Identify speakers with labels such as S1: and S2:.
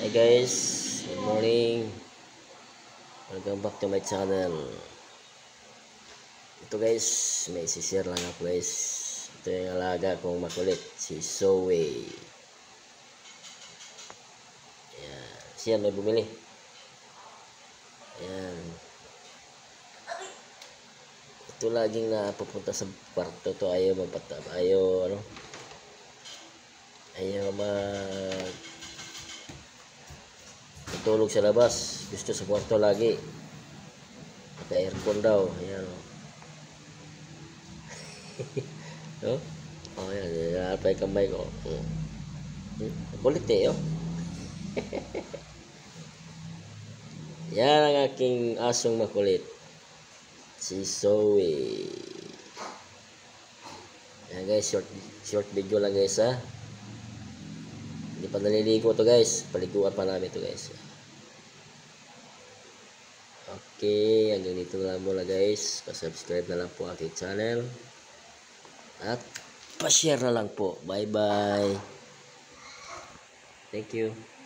S1: Hi guys, good morning. Welcome back to my channel. Ito guys, may isi-share lang ako guys. Ito yung alaga kong makulit, si Zoe. Ayan, siya may bumili. Ayan. Ito laging napupunta sa kwarto to, ayaw matulog sa labas. Gusto sa kwarto lagi. Naka-aircon daw. Ayan o. No? Oh, yan. Nalapay kamay ko. Kulit eh, oh. Yan ang aking asong makulit. Si Zoe. Yan guys, short video lang guys ha. Hindi pa naliligo to guys. Paliguan pa namin to guys. Okay, hanggang dito na lang muna guys. Pa-subscribe na lang po aking channel. At pa-share na lang po. Bye bye. Thank you.